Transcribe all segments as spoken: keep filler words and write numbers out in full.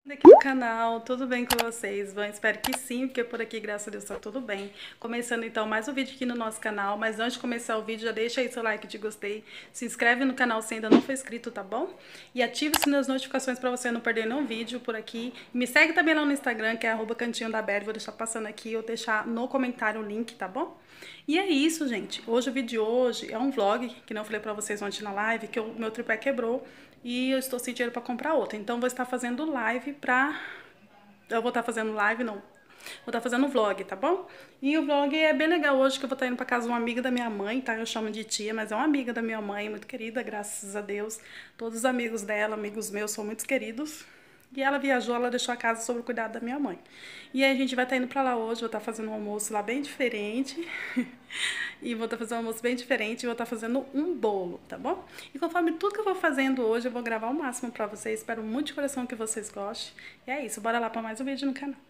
Aqui no canal, tudo bem com vocês? Bom, espero que sim, porque por aqui, graças a Deus, tá tudo bem. Começando então mais um vídeo aqui no nosso canal, mas antes de começar o vídeo, já deixa aí seu like de gostei, se inscreve no canal se ainda não for inscrito, tá bom? E ativa o sininho das notificações pra você não perder nenhum vídeo por aqui. E me segue também lá no Instagram, que é arroba cantinho da Berry, vou deixar passando aqui, ou deixar no comentário o link, tá bom? E é isso, gente. Hoje, o vídeo de hoje é um vlog, que não eu falei pra vocês ontem na live, que o meu tripé quebrou. E eu estou sem dinheiro para comprar outra. Então, vou estar fazendo live pra... Eu vou estar fazendo live, não. Vou estar fazendo vlog, tá bom? E o vlog é bem legal hoje, que eu vou estar indo pra casa de uma amiga da minha mãe, tá? Eu chamo de tia, mas é uma amiga da minha mãe, muito querida, graças a Deus. Todos os amigos dela, amigos meus, são muito queridos. E ela viajou, ela deixou a casa sob o cuidado da minha mãe. E aí a gente vai estar indo pra lá hoje, vou estar fazendo um almoço lá bem diferente. E vou estar fazendo um almoço bem diferente e vou estar fazendo um bolo, tá bom? E conforme tudo que eu vou fazendo hoje, eu vou gravar o máximo pra vocês. Espero muito de coração que vocês gostem. E é isso, bora lá pra mais um vídeo no canal.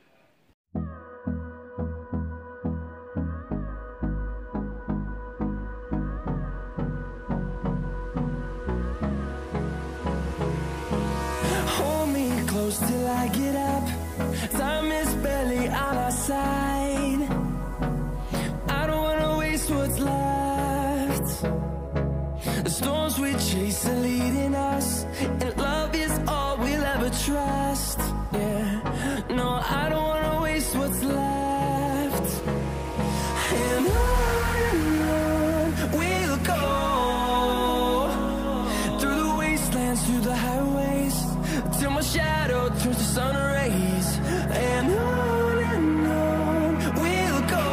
Till I get up, time is barely on our side. I don't wanna waste what's left. The storms we chase are leading us, and love is all we'll ever trust. Yeah, no, I don't wanna waste what's left. And on and on we'll go, through the wastelands, through the highways, till my shadow turns to sun rays. And on and on we'll go,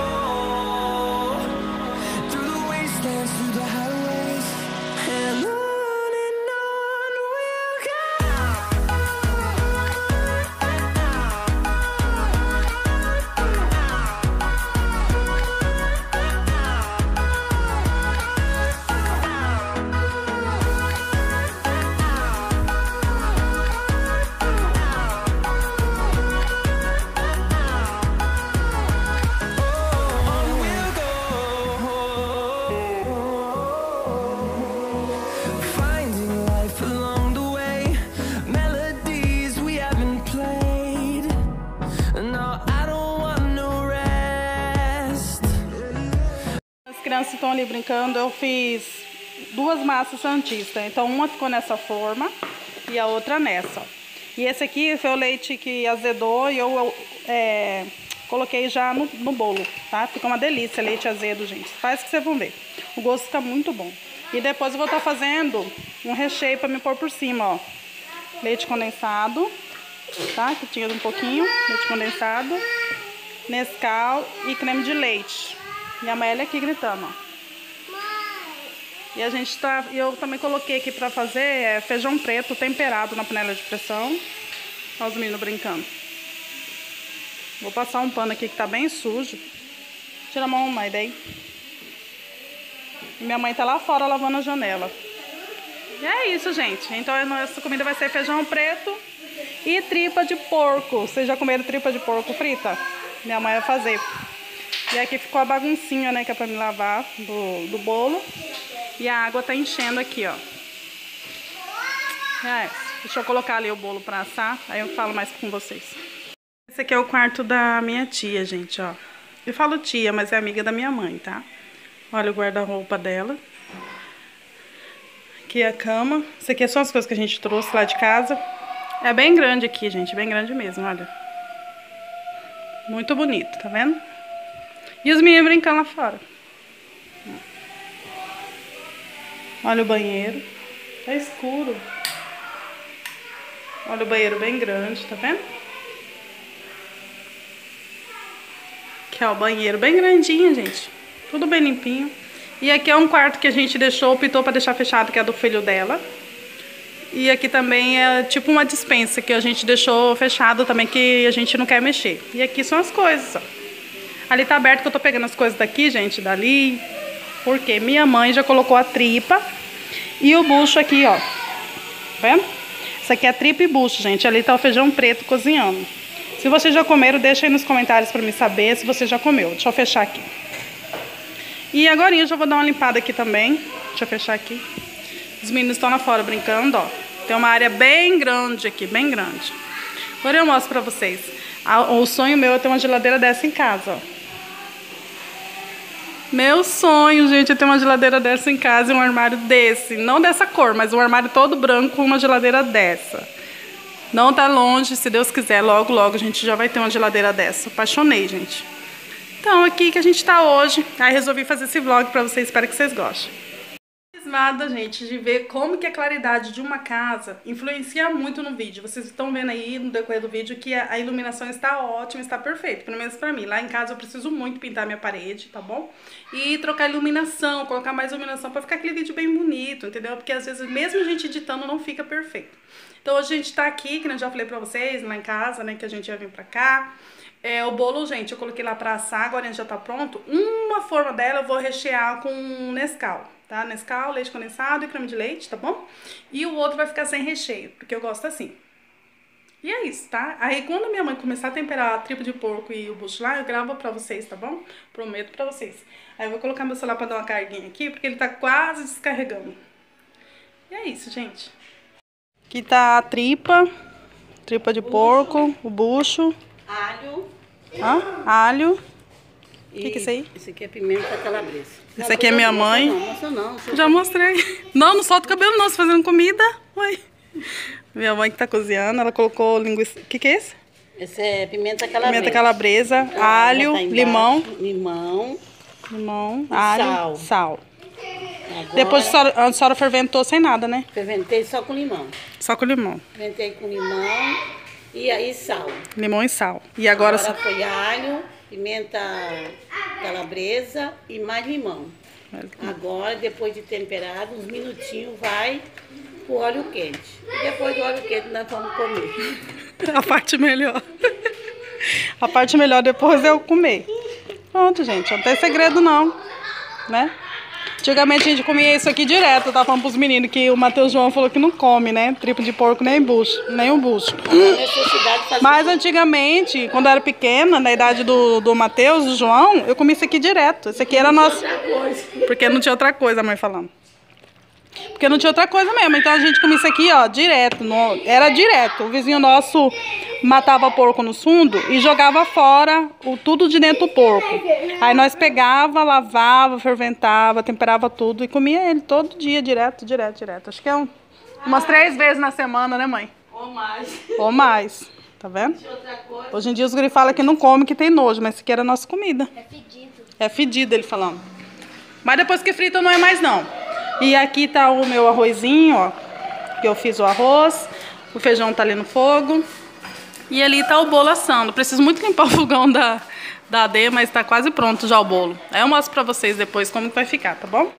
through the wastelands, through the highways. And on and on we'll go. As crianças estão ali brincando, eu fiz duas massas santistas. Então uma ficou nessa forma e a outra nessa. E esse aqui foi o leite que azedou e eu é, coloquei já no, no bolo, tá? Fica uma delícia, leite azedo, gente. Faz que vocês vão ver. O gosto fica muito bom. E depois eu vou estar fazendo um recheio para me pôr por cima, ó. Leite condensado, tá? Que tinha um pouquinho, leite condensado, Nescau e creme de leite. E a Amélia aqui gritando, ó. E a gente tá... Eu também coloquei aqui pra fazer é, feijão preto temperado na panela de pressão. Olha os meninos brincando. Vou passar um pano aqui que tá bem sujo. Tira a mão, mãe, daí. E minha mãe tá lá fora lavando a janela. E é isso, gente. Então a nossa comida vai ser feijão preto e tripa de porco. Vocês já comeram tripa de porco frita? Minha mãe vai fazer. E aqui ficou a baguncinha, né, que é pra me lavar do, do bolo. E a água tá enchendo aqui, ó. É, deixa eu colocar ali o bolo pra assar, aí eu falo mais com vocês. Esse aqui é o quarto da minha tia, gente, ó. Eu falo tia, mas é amiga da minha mãe, tá? Olha o guarda-roupa dela. Aqui é a cama. Isso aqui são as coisas que a gente trouxe lá de casa. É bem grande aqui, gente, bem grande mesmo, olha. Muito bonito, tá vendo? E os meninos brincando lá fora. Olha o banheiro. Tá escuro. Olha o banheiro bem grande, tá vendo? Aqui, ó, o banheiro bem grandinho, gente. Tudo bem limpinho. E aqui é um quarto que a gente deixou, optou pra deixar fechado, que é do filho dela. E aqui também é tipo uma despensa que a gente deixou fechado também, que a gente não quer mexer. E aqui são as coisas, ó. Ali tá aberto que eu tô pegando as coisas daqui, gente, dali. Porque minha mãe já colocou a tripa e o bucho aqui, ó. Tá vendo? Isso aqui é tripa e bucho, gente. Ali tá o feijão preto cozinhando. Se vocês já comeram, deixa aí nos comentários pra me saber se você já comeu. Deixa eu fechar aqui. E agora eu já vou dar uma limpada aqui também. Deixa eu fechar aqui. Os meninos estão lá fora brincando, ó. Tem uma área bem grande aqui, bem grande. Agora eu mostro pra vocês. O sonho meu é ter uma geladeira dessa em casa, ó. Meu sonho, gente, é ter uma geladeira dessa em casa e um armário desse. Não dessa cor, mas um armário todo branco com uma geladeira dessa. Não tá longe, se Deus quiser, logo, logo a gente já vai ter uma geladeira dessa. Apaixonei, gente. Então, aqui que a gente tá hoje. Aí resolvi fazer esse vlog pra vocês, espero que vocês gostem. Nada, gente, de ver como que a claridade de uma casa influencia muito no vídeo. Vocês estão vendo aí no decorrer do vídeo que a iluminação está ótima, está perfeita, pelo menos pra mim. Lá em casa eu preciso muito pintar minha parede, tá bom? E trocar iluminação, colocar mais iluminação pra ficar aquele vídeo bem bonito, entendeu? Porque às vezes mesmo a gente editando não fica perfeito. Então hoje a gente tá aqui, que eu já falei pra vocês, lá em casa, né, que a gente ia vir pra cá. É, o bolo, gente, eu coloquei lá pra assar, agora ele já tá pronto. Uma forma dela eu vou rechear com Nescau, tá? Nescau, leite condensado e creme de leite, tá bom? E o outro vai ficar sem recheio, porque eu gosto assim. E é isso, tá? Aí quando minha mãe começar a temperar a tripa de porco e o bucho lá, eu gravo pra vocês, tá bom? Prometo pra vocês. Aí eu vou colocar meu celular pra dar uma carguinha aqui, porque ele tá quase descarregando. E é isso, gente. Aqui tá a tripa, tripa de bucho. Porco, o bucho. Alho. Hã? Alho. O E que, que é isso aí? Isso aqui é pimenta calabresa. Esse aqui é minha mãe. Não, não, não, não. Já mostrei. Não, não solta o cabelo não, você fazendo comida. Oi. Minha mãe que tá cozinhando, ela colocou linguiça. O que, que é esse? Esse é pimenta calabresa. Pimenta calabresa, Ah, alho, tá limão. Limão. Limão, E alho, sal. sal. Agora, Depois a senhora, a senhora ferventou sem nada, né? ferventei só com limão. Só com limão. Ferventei com limão e aí sal. Limão e sal. E agora... Agora foi alho, pimenta calabresa e mais limão. Agora, depois de temperado, uns minutinhos, vai pro óleo quente. E depois do óleo quente nós vamos comer. A parte melhor. A parte melhor depois é eu comer. Pronto, gente. Não tem segredo não, né? Antigamente a gente comia isso aqui direto. Eu tava falando pros meninos que o Matheus João falou que não come, né? Tripa de porco nem bucho, nem o bucho. Mas antigamente, quando eu era pequena, na idade do, do Matheus, do João, eu comia isso aqui direto. Isso aqui era nosso... Porque não tinha outra coisa, a mãe falando. Porque não tinha outra coisa mesmo. Então a gente comia isso aqui, ó, direto. No... Era direto. O vizinho nosso matava porco no fundo e jogava fora o, tudo de dentro do porco. Aí nós pegava, lavava, ferventava, temperava tudo e comia ele todo dia, direto, direto, direto. Acho que é um, umas três vezes na semana, né, mãe? Ou mais. Ou mais. Tá vendo? Hoje em dia os guri falam que não come, que tem nojo, mas isso aqui era a nossa comida. É fedido. É fedido, ele falando. Mas depois que frita não é mais, não. E aqui tá o meu arrozinho, ó. Que eu fiz o arroz. O feijão tá ali no fogo. E ali tá o bolo assando. Preciso muito limpar o fogão da, da A D, mas tá quase pronto já o bolo. Aí eu mostro pra vocês depois como que vai ficar, tá bom?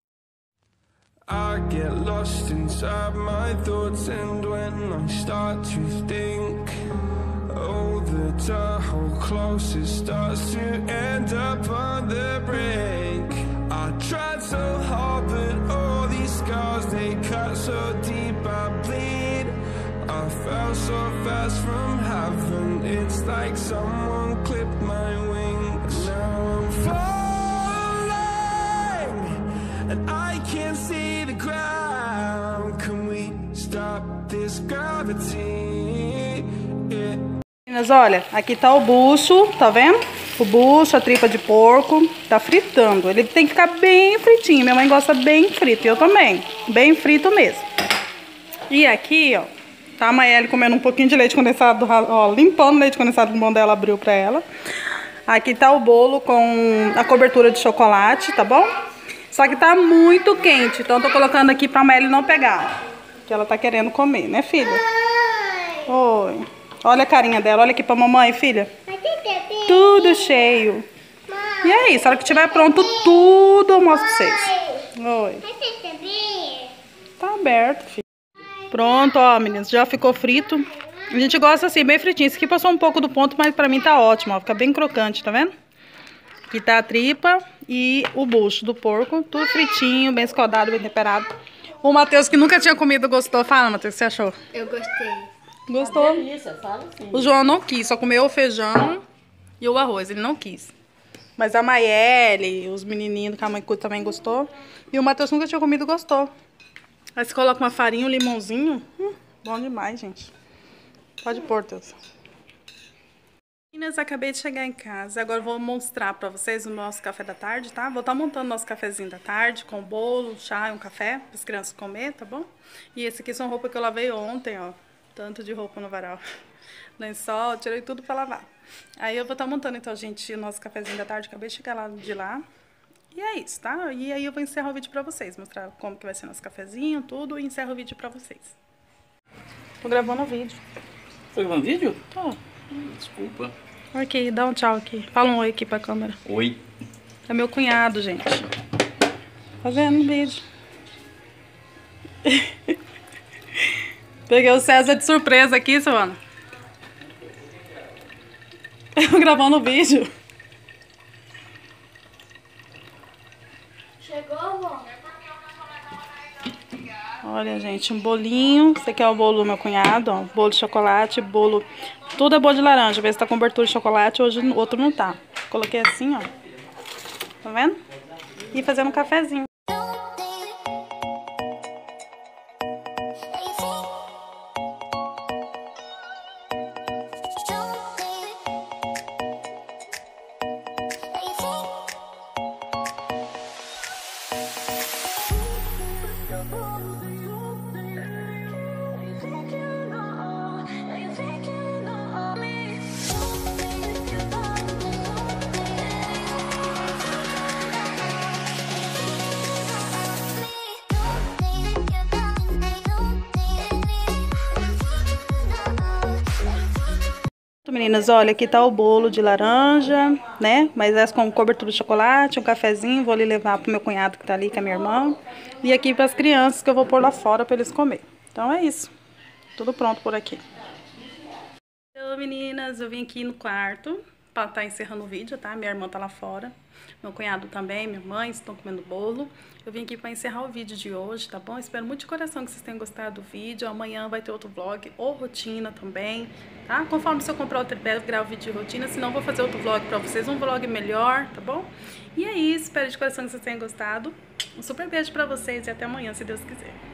I get lost inside my thoughts, and when I start to think, oh, the Tahoe closest starts to end up on the brink. I tried so hard, but all these scars, they cut so deep, I bleed. I fell so fast from heaven, it's like someone clipped my wings. Now I'm falling, and I can't see the ground. Can we stop this gravity? Yeah. Meninas, olha, aqui tá o bucho, tá vendo? O bucho, a tripa de porco, tá fritando. Ele tem que ficar bem fritinho. Minha mãe gosta bem frito, e eu também. Bem frito mesmo. E aqui, ó, tá a Maelle comendo um pouquinho de leite condensado, ó, limpando o leite condensado que o irmão dela abriu pra ela. Aqui tá o bolo com a cobertura de chocolate, tá bom? Só que tá muito quente, então eu tô colocando aqui pra Maelle não pegar. Que ela tá querendo comer, né, filha? Oi. Olha a carinha dela, olha aqui pra mamãe, filha. Tudo cheio. E é isso, a hora que tiver pronto tudo eu mostro pra vocês. Oi. Tá aberto, filho. Pronto, ó, meninas, já ficou frito. A gente gosta assim, bem fritinho. Esse aqui passou um pouco do ponto, mas pra mim tá ótimo, ó. Fica bem crocante, tá vendo? Aqui tá a tripa e o bucho do porco. Tudo fritinho, bem escaldado, bem temperado. O Matheus, que nunca tinha comido, gostou. Fala, Matheus, o que você achou? Eu gostei. Gostou? Delícia, fala assim. O João não quis, só comeu o feijão e o arroz, ele não quis. Mas a Maelle, os menininhos que a mãe também gostou. E o Matheus nunca tinha comido, gostou. Aí você coloca uma farinha, um limãozinho. Hum, bom demais, gente. Pode pôr, Deus. Meninas, acabei de chegar em casa. Agora eu vou mostrar pra vocês o nosso café da tarde, tá? Vou estar montando nosso cafezinho da tarde com bolo, chá e um café para as crianças comer, tá bom? E esse aqui são roupas que eu lavei ontem, ó. Tanto de roupa no varal. Lençol, tirei tudo pra lavar. Aí eu vou estar montando então, gente, o nosso cafezinho da tarde. Acabei de chegar lá de lá. E é isso, tá? E aí eu vou encerrar o vídeo pra vocês. Mostrar como que vai ser nosso cafezinho, tudo. E encerro o vídeo pra vocês. Tô gravando o vídeo. Tá gravando vídeo? Tô. Desculpa. Ok, dá um tchau aqui. Fala um oi aqui pra câmera. Oi. É meu cunhado, gente. Fazendo um vídeo. Peguei o César de surpresa aqui, Silvana. Eu gravando o vídeo. Chegou, vó? Olha, gente, um bolinho. Esse aqui é o bolo do meu cunhado, ó. Bolo de chocolate, bolo... Tudo é bolo de laranja. Vê se tá com cobertura de chocolate, hoje o outro não tá. Coloquei assim, ó. Tá vendo? E fazendo um cafezinho. Meninas, olha, aqui tá o bolo de laranja, né? Mas é com cobertura de chocolate, um cafezinho. Vou ali levar pro meu cunhado que tá ali, com a minha irmã. E aqui pras crianças que eu vou pôr lá fora pra eles comer. Então é isso. Tudo pronto por aqui. Então, meninas, eu vim aqui no quarto pra tá encerrando o vídeo, tá? Minha irmã tá lá fora. Meu cunhado também, minha mãe estão comendo bolo. Eu vim aqui para encerrar o vídeo de hoje, tá bom? Espero muito de coração que vocês tenham gostado do vídeo. Amanhã vai ter outro vlog ou rotina também, tá? Conforme se eu comprar outro tripé, eu gravo vídeo de rotina. Senão, vou fazer outro vlog para vocês, um vlog melhor, tá bom? E é isso, espero de coração que vocês tenham gostado. Um super beijo para vocês e até amanhã, se Deus quiser.